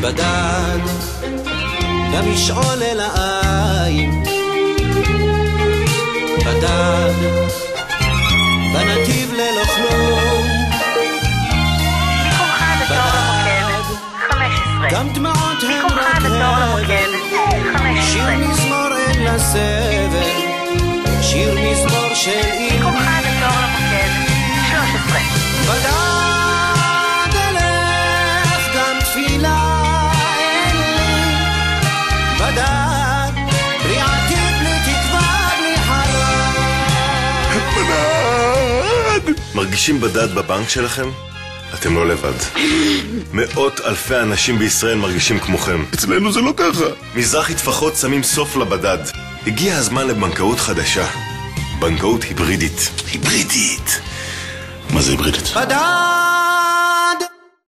בדד גם ישאול אל העין בדד בנתיב ללא כלום בדד גם דמעות הם רק הבל שיר מזמור אין לסבל שיר מזמור של אימי בדד אלך גם תפילה אין לי בדד בלי עתיד בלי תקווה בלי חלום בדד מרגישים בדד בבנק שלכם? אתם לא לבד. מאות אלפי אנשים בישראל מרגישים כמוכם. אצלנו זה לא ככה. מזרחי טפחות שמים סוף לבדד. הגיע הזמן לבנקאות חדשה. בנקאות היברידית. היברידית. מה זה היברידית? בדד